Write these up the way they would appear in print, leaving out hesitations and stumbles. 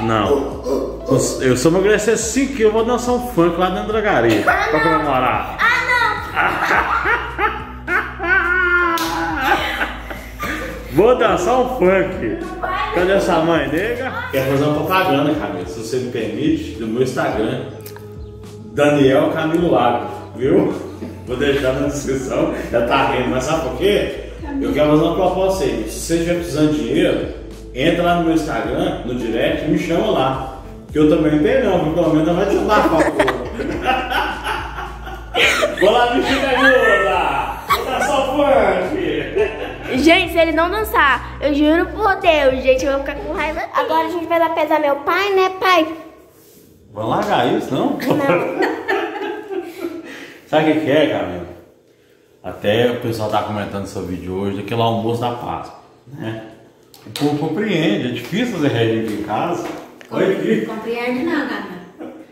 Não. Eu sou emagrecer 5 quilos, eu vou dançar um funk lá dentro da dragaria. Pra comemorar. Vou dançar um funk. Cadê essa mãe, nega? Quer fazer uma propaganda, Camila, se você me permite, do meu Instagram. Daniel Camilo Lago, viu? Vou deixar na descrição. Já tá rindo, mas sabe por quê? Eu quero fazer uma proposta aí. Se você estiver precisando de dinheiro, entra lá no meu Instagram, no direct, e me chama lá. Que eu também não tenho não, pelo menos não vai desabafar o povo. Vou lá me xingar de novo lá. Vou dançar o funk. Gente, se ele não dançar, eu juro por Deus, gente, eu vou ficar com raiva. Agora a gente vai lá pesar meu pai, né, pai? Vai largar isso, não? Não. Sabe o que é, Camila? Até o pessoal tá comentando seu vídeo hoje, daquele almoço da Páscoa, né? O povo compreende, é difícil fazer regime aqui em casa. Olha aqui. Compreende não, Camila.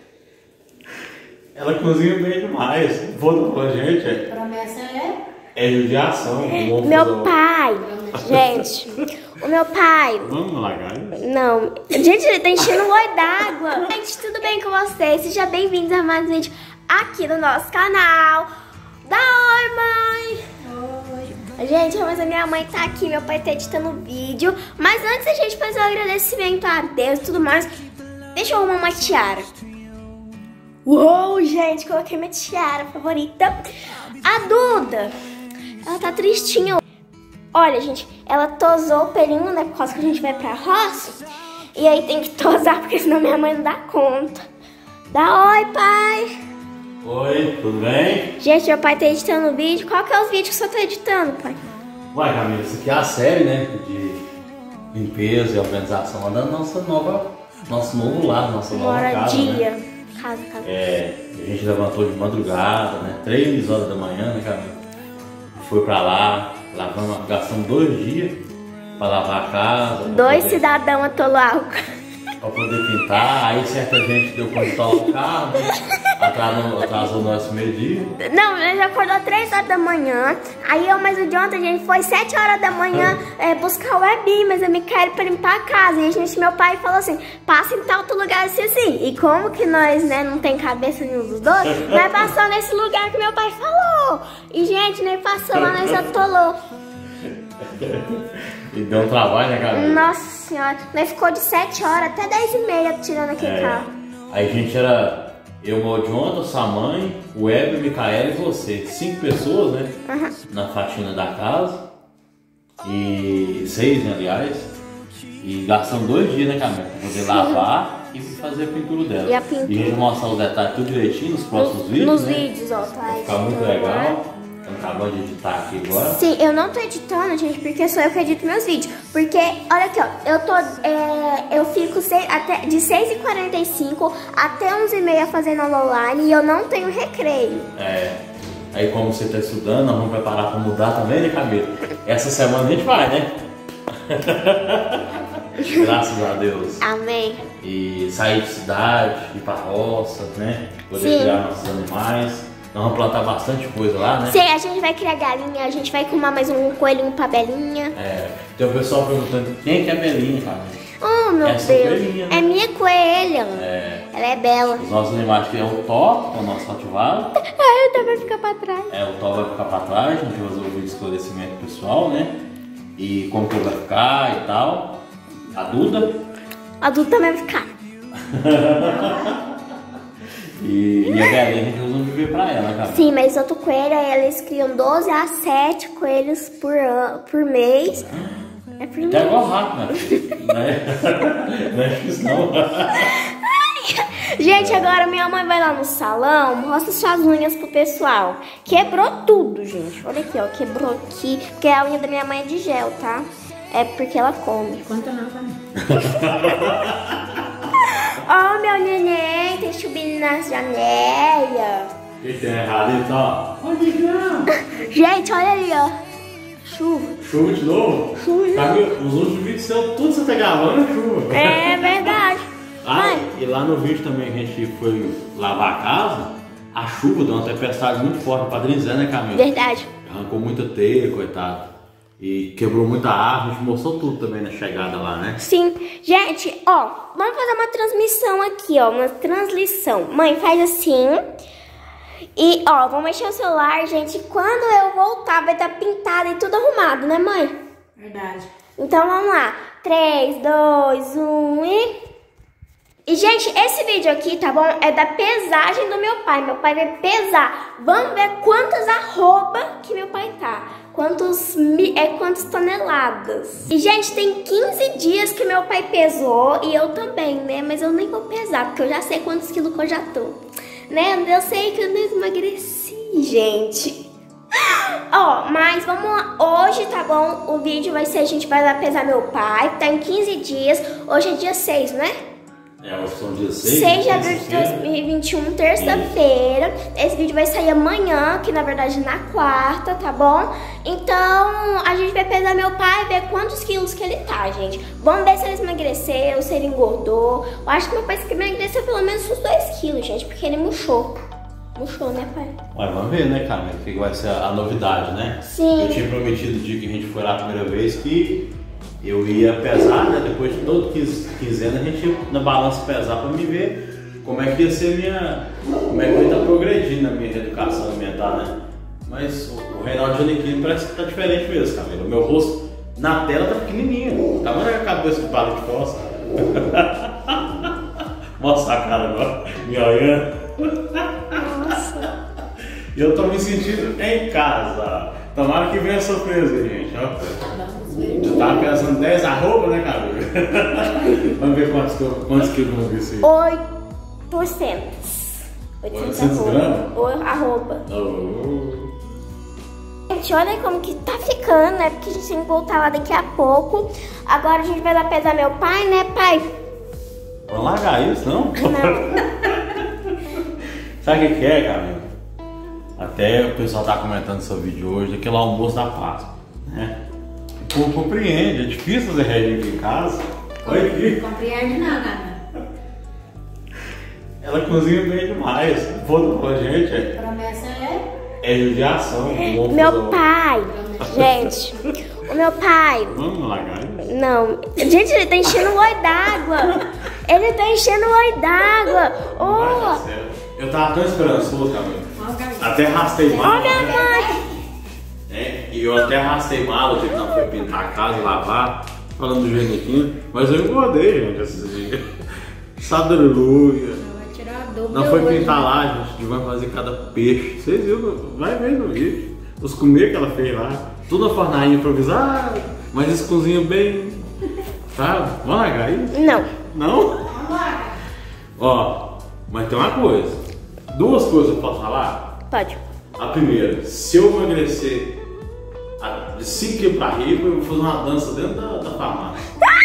Ela cozinha bem demais. Volta pra gente, Promessa é judiação. Meu pai, gente, o meu pai... Vamos largar isso? Não, gente, ele tá enchendo o olho d'água. Gente, tudo bem com vocês? Sejam bem-vindos a mais um vídeo aqui no nosso canal. Da Oi, mãe! Oi! Gente, mas a minha mãe tá aqui, meu pai tá editando o vídeo. Mas antes da gente fazer o agradecimento a Deus e tudo mais, deixa eu arrumar uma tiara. Uou, gente, coloquei minha tiara favorita. A Duda, ela tá tristinha. Olha, gente, ela tosou o pelinho, né, por causa que a gente vai pra roça. E aí tem que tosar, porque senão minha mãe não dá conta. Dá oi, pai! Oi, tudo bem? Gente, meu pai tá editando o vídeo. Qual que é os vídeos que você tá editando, pai? Uai, Camila, isso aqui é a série, né, de limpeza e organização lá da nosso novo lar, nossa nova casa, né? Casa. A gente levantou de madrugada, né, 3 horas da manhã, né, Camila? Foi pra lá, gastamos 2 dias pra lavar a casa. Dois cidadãos atolou álcool. Pra poder pintar, aí certa gente deu controle o carro, atrasou o nosso meio-dia. Não, ele já acordou 3 horas da manhã. Aí eu, mas o de ontem, a gente foi 7 horas da manhã buscar o Webinho, mas eu me quero pra limpar a casa. E a gente, meu pai falou assim, passa em tal outro lugar assim. E como que nós, né, não tem cabeça nenhum dos dois, nós passamos nesse lugar que meu pai falou. E, gente, nem passou lá, nós atolou. E deu um trabalho, né, cara? Nossa senhora, nós ficou de 7 horas até 10h30 tirando aquele carro. Aí a gente era eu, o Jonathan, sua mãe, o Weber, o Micaela e você. 5 pessoas, né? Na faxina da casa. E 6, né, aliás. E gastamos 2 dias, né, Camila? Pra poder lavar e fazer a pintura dela. E a pintura. E a gente vai mostrar os detalhes tudo direitinho nos próximos vídeos. Nos né? vídeos, ó, tá? Vai ficar muito legal. Estamos acabando de editar aqui agora. Sim, eu não tô editando, gente, porque sou eu que edito meus vídeos. Porque, olha aqui, ó, eu fico de 6h45 até 11h30 fazendo aula online e eu não tenho recreio. Aí como você tá estudando, nós vamos preparar para mudar também, né, Camila? Essa semana a gente vai, né? Graças a Deus. Amém. E sair de cidade, ir pra roça, né? Poder Sim. criar nossos animais. Nós vamos plantar bastante coisa lá, né? Sim, a gente vai criar galinha, a gente vai comer mais um coelhinho pra Belinha. Tem o pessoal perguntando quem é que é Belinha, cara? Oh, meu Essa Deus. coelhinha, né? É minha coelha. Ela é bela. Os nossos animais que é o Thor, que é o nosso cativado. Ai, o Thor vai ficar pra trás. O Thor vai ficar pra trás, a gente vai fazer o vídeo de esclarecimento pessoal, né? E como que ele vai ficar e tal. A Duda. A Duda também vai ficar. E a galinha a gente usa viver pra ela, cara. Sim, mas outro coelho, eles criam 12 a 7 coelhos por mês. É por mês. Até igual rato, né? Não é difícil não. Gente, agora minha mãe vai lá no salão, mostra suas unhas pro pessoal. Quebrou tudo, gente. Olha aqui, ó, quebrou aqui. Porque a unha da minha mãe é de gel, tá? É porque ela come. Conta não pra mim. Ó, meu neném, tem chuvinho na janela. O que tem errado então? Gente, olha ali, ó. Chuva. Chuva de novo? Chuva. Camila, os últimos vídeos são tudo você tá gravando é chuva. É verdade. E lá no vídeo também a gente foi lavar a casa. A chuva deu uma tempestade muito forte, o Padrinho Zé, né, Camila? Verdade. Arrancou muita teia, coitado. E quebrou muita árvore, a gente mostrou tudo também na chegada lá, né? Sim. Gente, ó, vamos fazer uma transmissão aqui, ó, uma translição. Mãe, faz assim. E, ó, vou mexer o celular, gente. Quando eu voltar, vai estar pintado e tudo arrumado, né, mãe? Verdade. Então, vamos lá. 3, 2, 1 e... E, gente, esse vídeo aqui, tá bom? É da pesagem do meu pai. Meu pai vai pesar. Vamos ver quantas arroba que meu pai tá. Quantas toneladas. E, gente, tem 15 dias que meu pai pesou. E eu também, né? Mas eu nem vou pesar, porque eu já sei quantos quilos que eu já tô. Né? Eu sei que eu não emagreci, gente. Ó, mas vamos lá. Hoje, tá bom? O vídeo vai ser, a gente vai lá pesar meu pai. Tá em 15 dias. Hoje é dia 6, né? Hoje são dia 6. 6 de abril de 2021, terça-feira. Esse vídeo vai sair amanhã, que na verdade na quarta, tá bom? Então, a gente vai pesar meu pai e ver quantos quilos que ele tá, gente. Vamos ver se ele emagreceu, se ele engordou. Eu acho que meu pai emagreceu pelo menos uns 2 quilos, gente, porque ele murchou. Murchou, né, pai? Olha, vamos ver, né, Camila, o que vai ser a novidade, né? Sim. Eu tinha prometido o dia que a gente foi lá a primeira vez que eu ia pesar, né? Depois de todo quinzena a gente ia na balança pesar pra me ver como é que ia ser como é que eu ia estar progredindo na minha reeducação alimentar, né? Mas o Reinaldo Giannichini parece que tá diferente mesmo, Camila. O meu rosto na tela tá pequenininho. Tá vendo a cabeça de palha de costa? Mostra a cara agora, me olhando. Nossa. E eu tô me sentindo em casa. Tomara que venha a surpresa, gente. Ó. Eu tava pensando 10 arroba, né, Camila? Vamos ver quantos quilos vão vir isso aí. 800. 800 gramas? Arroba. Oh. Gente, olha como que tá ficando, né? Porque a gente tem que voltar lá daqui a pouco. Agora a gente vai lá pesar meu pai, né, pai? Vamos largar isso, não? Não. Sabe o que é, Camila? Até o pessoal tá comentando seu vídeo hoje, daquele almoço da Páscoa, né? O povo compreende, é difícil fazer regime em casa. Olha aqui. Compreende não, Camila. Ela cozinha bem demais. Foda pra gente. Promessa É judiação. Meu pai, gente, o meu pai... Vamos largar isso? Não, gente, ele tá enchendo o olho d'água. Ele tá enchendo o olho d'água. Oh. Eu tava tão esperançoso, Camila. Até arrastei mal. Ó, minha mãe. E eu até arrastei mal, eu não foi pintar a casa e lavar, falando do Giannichini. Mas eu engordei, gente, esses dias. Aleluia. Não foi pintar lá, gente, que vai fazer cada peixe. Vocês viram? Vai ver no vídeo. Os comer que ela fez lá. Tudo na fornalha improvisada, mas eles cozinham bem. Sabe? Vamos largar aí? Não. Não? Ó, mas tem uma coisa. 2 coisas eu posso falar? Pode. A primeira, se eu emagrecer de 5 quilos pra riba, eu vou fazer uma dança dentro da farmácia.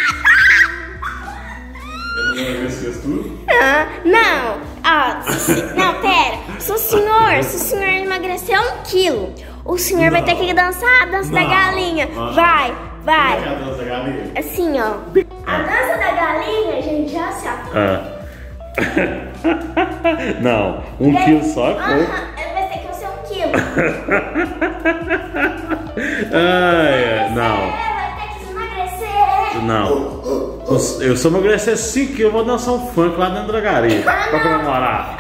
Eu não emagrecer tudo? Não. Não, pera. Se o senhor emagrecer 1 quilo, o senhor vai ter que dançar a dança da galinha. Vai. Como é que é a dança da galinha? Assim, ó. A dança da galinha, gente, já sabe. Não, 1 quilo só é pouco. Vai ter que ser 1 quilo. Não. Vai ter que emagrecer. Não. Se eu emagrecer 5 quilos, eu vou dançar um funk lá dentro da galinha. Pra comemorar.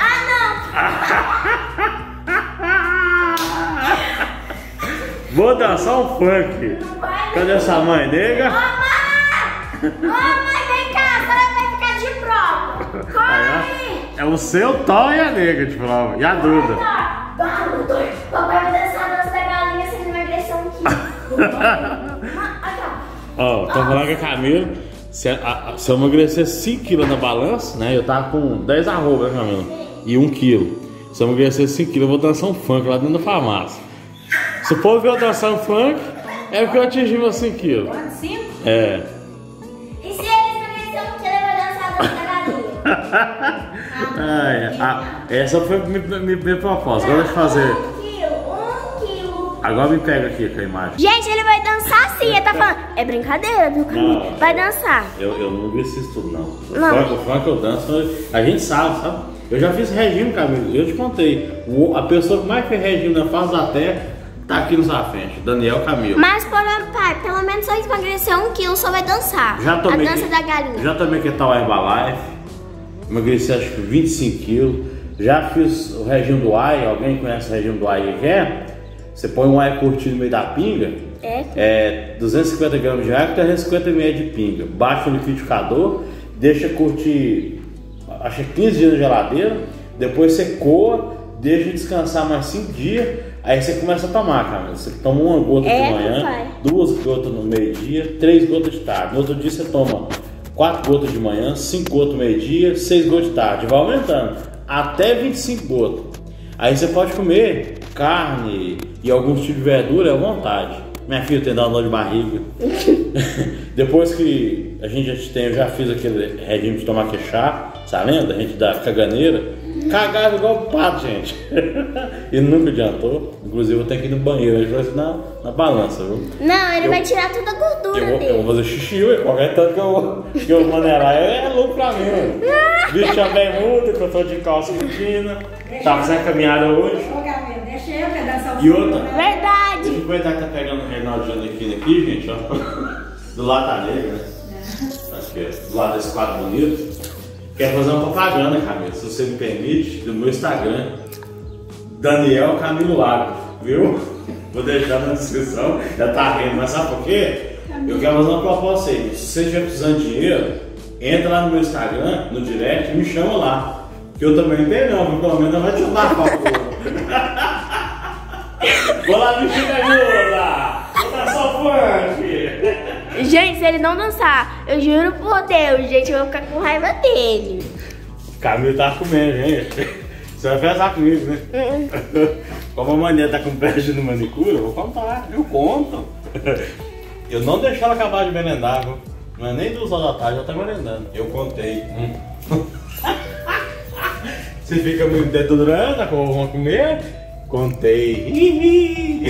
Vou dançar um funk. Cadê essa mãe, nega? Mãe, vem cá, agora vai ficar de prova. Corre! É o seu Tó e a nega de prova. E a Duda. Doutor, papai vai dançar a dança da galinha sem emagrecer 1 quilo. Ó, tô falando com a Camila. Se eu emagrecer 5 quilos na balança, né? Eu tava com 10 arroba, né, Camila? E 1 quilo. Se eu emagrecer 5 quilos, eu vou dançar um funk lá dentro da farmácia. Se o povo ver eu dançar um funk, é porque eu atingi meus 5 quilos. Quanto? 5? É. E se ele emagrecer 1 quilo, ele vai dançar a dança da galinha. Essa foi minha proposta. Agora deixa eu fazer. 1 quilo. Agora me pega aqui com a imagem. Gente, ele vai dançar assim, ele tá falando. É brincadeira, viu, Camila? Não. Vai dançar. Eu não vi isso tudo, não. Não. O funk eu danço, a gente sabe? Eu já fiz regime, Camila. Eu te contei. A pessoa que mais fez regime na face da terra tá aqui na sua frente, Daniel Camilo. Mas, pai, pelo menos só emagrecer 1 quilo, só vai dançar. Já tomei a dança da galinha. Já tomei que tal Herbalife, emagreci acho que 25 quilos. Já fiz o regime do whey, alguém conhece o regime do whey que é? Você põe um whey curtido no meio da pinga, 250 gramas de água e 350 ml de pinga. Baixa o liquidificador, deixa curtir, acho que 15 dias na geladeira, depois você coa, deixa descansar mais 5 dias, aí você começa a tomar, cara. Você toma 1 gota de manhã, 2 gotas no meio-dia, 3 gotas de tarde. No outro dia você toma 4 gotas de manhã, 5 gotas no meio-dia, 6 gotas de tarde. Vai aumentando até 25 gotas. Aí você pode comer carne e alguns tipos de verdura à vontade. Minha filha tem dado dor de barriga. Depois que a gente eu já fiz aquele regime de tomar chá, sabe lenda? A gente dá caganeira. Cagava igual pato, gente. E nunca adiantou. Inclusive eu tenho que ir no banheiro, ele vai assim na balança, viu? Não, ele vai tirar toda a gordura dele. Eu vou fazer xixi, ué. Qualquer tanto que eu maneirar é louco pra mim, ué. Bicho bem muda, que eu tô de calça pequena. Tá fazendo caminhada hoje. Ô, Gabriel, deixa eu pedaçar o E outra. Verdade. Deixa eu aproveitar que tá pegando o Reinaldo Janequino aqui, gente, ó. Do lado da nele, né? Acho que é do lado desse quadro bonito. Quero fazer uma propaganda, Camilo, se você me permite, do meu Instagram, Daniel Camilo Lago, viu? Vou deixar na descrição, já tá rindo, mas sabe por quê? Eu quero fazer uma proposta aí, se você estiver precisando de dinheiro, entra lá no meu Instagram, no direct, e me chama lá, que eu também não tenho não, pelo menos não vai te dar pau. Vou lá me ajuda! Vou dar só funk! Gente, se ele não dançar, eu juro por Deus, gente, eu vou ficar com raiva dele. Camilo tá comendo, gente. Você vai pensar comigo, né? Como a mania tá com peste no manicure, eu vou contar, eu conto. Eu não deixei ela acabar de merendar, viu? Não é nem 2 horas da tarde, ela tá merendando. Eu contei. Você fica me dedurando, como vão comer? Contei.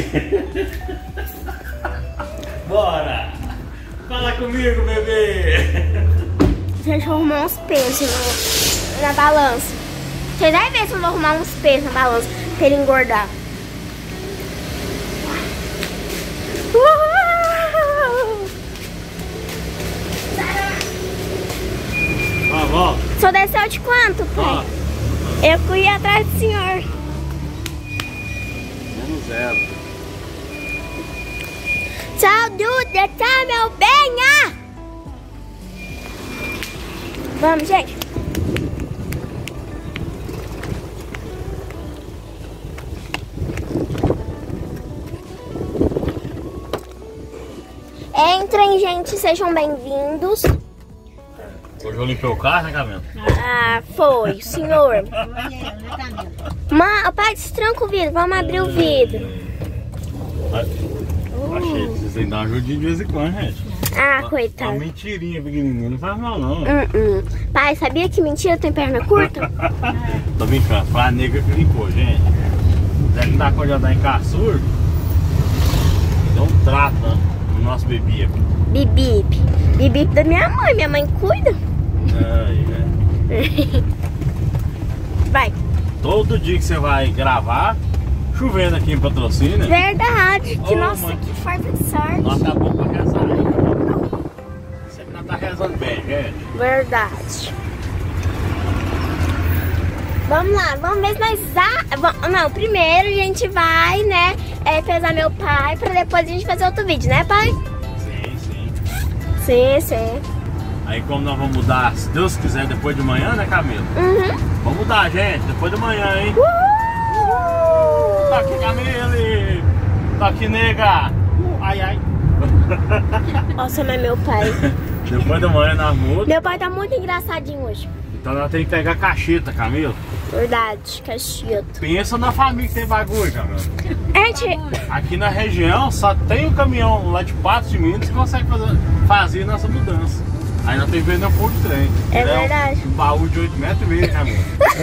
Bora! Fala comigo, bebê! Deixa eu arrumar uns pesos na balança. Vocês vão ver se eu vou arrumar uns pesos na balança pra ele engordar. Volta. Só desceu de quanto, pai? Eu fui atrás do senhor. -0. Tchau, Duda, tchau, meu benha! Vamos, gente. Entrem, gente, sejam bem-vindos. Hoje eu limpei o carro, né, Camilo? Ah, foi, senhor. Pai, destranca o vidro, vamos abrir o vidro. Achei que vocês têm que dar uma ajudinha de vez em quando, gente. Ah, coitado. Uma mentirinha pequenininha, não faz mal não. Pai, sabia que mentira tem perna curta? Tô brincando, foi a nega que limpou, gente. Deve não dar conta de andar em carro surdo. Deu um trato, né, no nosso bebê. Bibip. Bibip da minha mãe cuida. Vai. Todo dia que você vai gravar, chovendo aqui em Patrocínio. Verdade, que nossa, que farta de sorte. Nós tá bom pra rezar aí. Você que não tá rezando bem, gente. Verdade. Vamos lá, vamos ver se nós... Não, primeiro a gente vai, né, pesar meu pai pra depois a gente fazer outro vídeo, né, pai? Sim. Aí como nós vamos mudar, se Deus quiser, depois de manhã, né, Camilo? Vamos mudar, gente, depois de manhã, hein? Tá aqui, Camille! Tá aqui, nega! Ai! Nossa, mas meu pai... Depois da manhã nós mudamos. Meu pai tá muito engraçadinho hoje. Então nós temos que pegar cacheta, Camilo. Verdade, cacheta. Pensa na família que tem bagulho, Camilo. Gente... Aqui na região só tem um caminhão lá de Patos de Minas que consegue fazer nossa mudança. Aí nós temos que ver no ponto de trem. É verdade. Um baú de 8,5 metros, Camilo.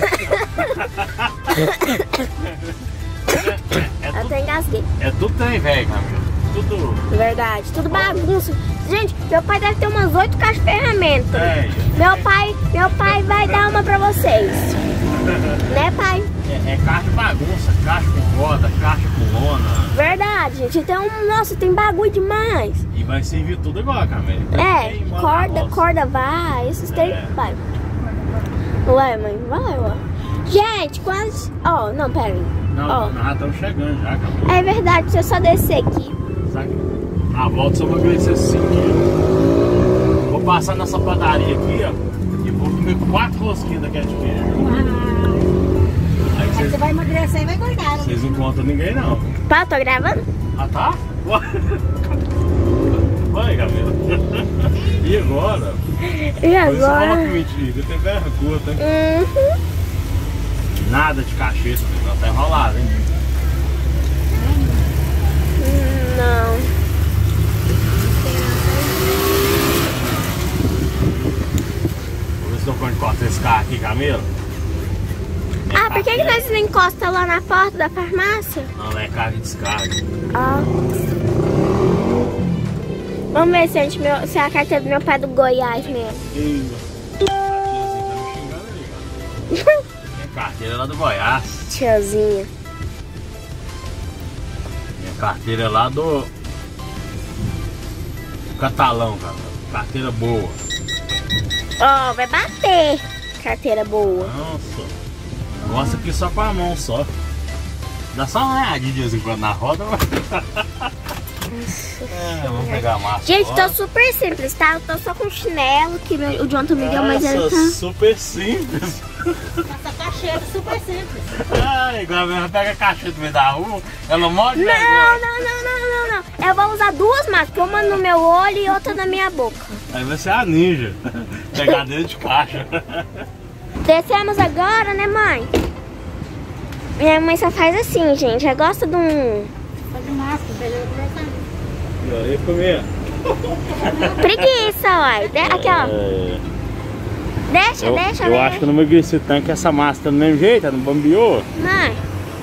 Até engasguei. É tudo trem velho, Camilo. Tudo. Verdade, tudo bagunça. Gente, meu pai deve ter umas 8 caixas de ferramentas. Meu pai vai dar uma pra vocês. Né, pai? É caixa de bagunça, caixa com roda, caixa com lona. Verdade, gente. Então, nossa, tem bagulho demais. E vai servir tudo igual, Camila. Corda vai, esses tem, vai. Ué, mãe, vai, ó. Gente, quase... Ó, não, pera aí. Não, nós já estamos chegando já, Camila. É verdade, deixa eu só descer aqui. Sabe? A volta só vai crescer 5 quilos. Vou passar nessa padaria aqui, ó. E vou comer 4 rosquinhas daquela de queijo. Aí Você vai emagrecer e vai engordar. Vocês não contam ninguém, não. Pá, tô gravando? Ah, tá? Vai, Camila. E agora? E agora? Você fala que mentira, tem vergonha, tá? Nada de cacheta, não tá enrolado, hein? Não. Vou ver se eu encosto esse carro aqui, Camila. Ah, por que nós não encosta lá na porta da farmácia? Não, é carro de descarga. Ah. Vamos ver se a carteira do meu pai é do Goiás mesmo. Ih, a tiazinha tá me xingando ali, cara. Minha carteira é lá do Goiás. Tiazinha. Minha carteira é lá do Catalão, cara. Carteira boa. Ó, vai bater. Carteira boa. Nossa. Gosta aqui só com a mão só. Dá só uma olhadinha de vez em quando na roda. Vamos pegar a massa. Gente, tô super simples, tá? Eu tô só com chinelo que o Jonathan me deu, mas ele tá... super simples. Essa cacheta super simples. Igual ela pega a cacheta no meio da rua, ela morre de Não. vergonha. Eu vou usar duas máscaras, uma no meu olho e outra na minha boca. Aí vai ser a ninja. Pegar dentro de caixa. Descemos agora, né, mãe? Minha mãe só faz assim, gente. Ela gosta de um... Faz de máscara, beleza? E aí, comer. Preguiça, uai. Aqui, ó. Deixa. Eu acho que eu não emagreci tanto que essa massa tá do mesmo jeito, não bambeou. Mãe.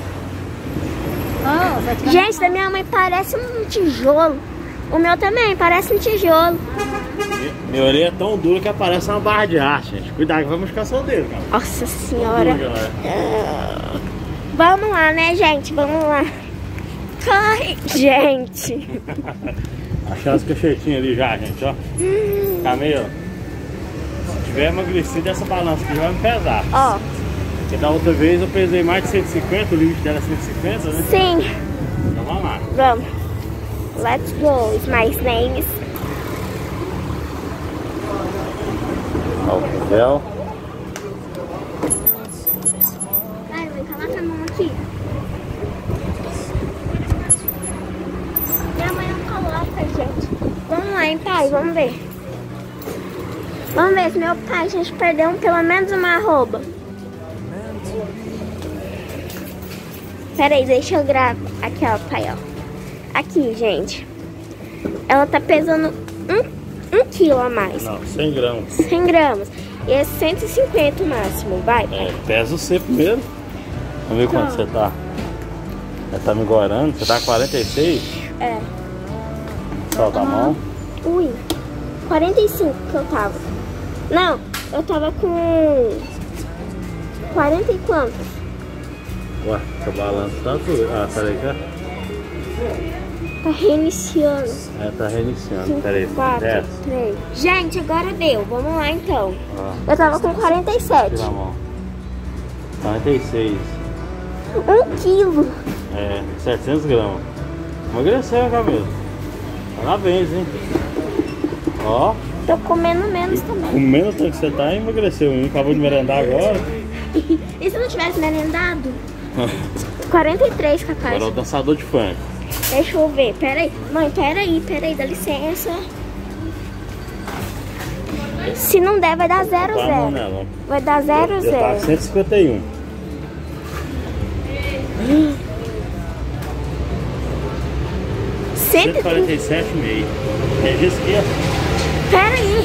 Oh, Gente, da minha mãe parece um tijolo. O meu também parece um tijolo. Minha orelha é tão dura que aparece uma barra de arte, gente. Cuidado que vai machucar seu dedo, cara. Nossa senhora. Vamos lá, né, gente? Vamos lá. Corre, gente. Achei as cachetinhas ali já, gente, ó. Camila, se tiver emagrecido, essa balança aqui já vai me pesar. Ó. Porque da outra vez eu pesei mais de 150, o limite dela é 150, né? Sim. Então vamos lá. Vamos. Let's go. My name is... Ó o papel. Vai, coloca a mão aqui. Minha mãe não coloca, gente. Vamos lá, hein, pai? Vamos ver. Vamos ver se meu pai, a gente perdeu pelo menos uma arroba. Pera aí, deixa eu gravar. Aqui, ó, pai, ó. Aqui, gente. Ela tá pesando um quilo a mais. Não, 100 gramas. 100 gramas. E é 150 o máximo, vai, pai. É, pesa você primeiro. Vamos ver quanto você tá. Ela tá me engorando. Você tá com 46? É. Solta a mão. Ui, 45 que eu tava. Não, eu tava com 40 e quantos? Ué, seu balanço tá tudo. Ah, peraí, cá. Tá reiniciando. É, tá reiniciando. Peraí, 4, 10. 3. Gente, agora deu. Vamos lá então. Ó, Eu tava com 47. tira a mão. 46. 1 quilo. É, 700 gramas. Emagreceu, Camila. Parabéns, hein? Ó. Tô comendo menos também. Comendo o tanto que você tá, emagreceu. Acabou de merendar agora. E se não tivesse merendado? 43, capaz. Agora é o dançador de funk. Deixa eu ver. Pera aí. Mãe, pera aí, dá licença. Se não der, vai dar 0, Tá a mão 0. nela. Vai dar 0, Eu tava 0. 151. Cento... 147,5. É de esquerda. Pera aí.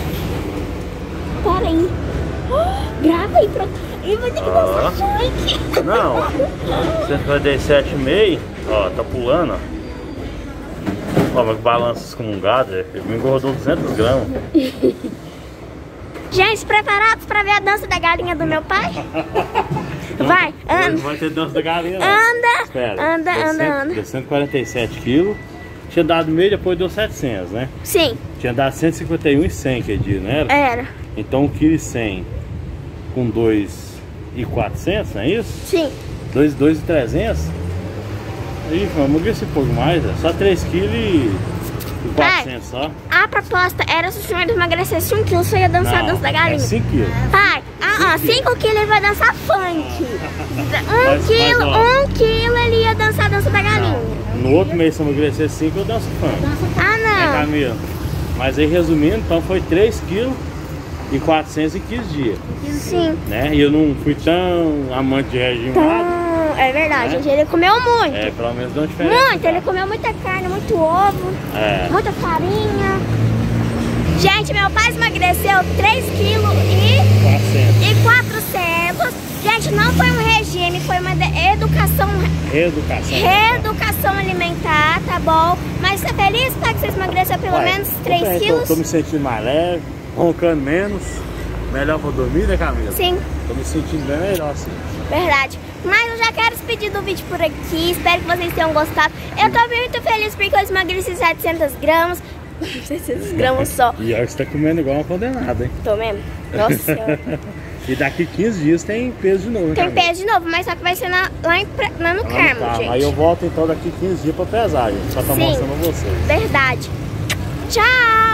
Grava aí pra... Eu vou ter que dançar funk. Não. 147,5. Ó, tá pulando, ó. Ó, mas balança excomungado, ele me engordou 200 gramas. Gente, preparados pra ver a dança da galinha do meu pai? Vai, anda. Hoje vai ter dança da galinha. Anda. Espera. Anda. Deu 147 quilos. Tinha dado meio, depois deu 700, né? Sim. Tinha dado 151,100 aquele dia, não era? Era. Então 1,1 kg com 2,400, não é isso? Sim. 2,300. Aí, vamos ver se pouco mais, é só 3,4 kg só. A proposta era se o senhor emagrecesse 1 quilo, você ia dançar a dança da galinha. É 5 quilos. Pai, 5 quilos ele vai dançar funk. 1 quilo ele ia dançar a dança da galinha. No outro mês, se eu emagrecer 5, eu danço funk. Ah, não. Camila? Mas aí, resumindo, então foi 3 kg e 415 dias. Sim. Né? E eu não fui tão amante de regime nada. É verdade, gente, ele comeu muito. É, pelo menos deu diferença. Muito, ele comeu muita carne, muito ovo, muita farinha. Gente, meu pai emagreceu 3 kg e 400. Gente, não foi um regime, foi uma educação. Reeducação alimentar, tá bom? Mas você é feliz, pai, que você emagreceu pelo menos 3 quilos? Tô me sentindo mais leve, roncando menos. Melhor pra dormir, né, Camila? Sim. Tô me sentindo bem melhor, sim. Verdade. Mas eu já quero despedir do vídeo por aqui. Espero que vocês tenham gostado. Eu tô muito feliz porque eu emagreci 700 gramas. 700 gramas só. E olha que você tá comendo igual uma condenada, hein? Tô mesmo? Nossa Senhora. E daqui 15 dias tem peso de novo, né, Tem Camila? peso de novo, mas só que vai ser lá no Carmo, gente. Aí eu volto então daqui 15 dias pra pesar, gente. Só tá Sim. mostrando a vocês. Verdade. Tchau!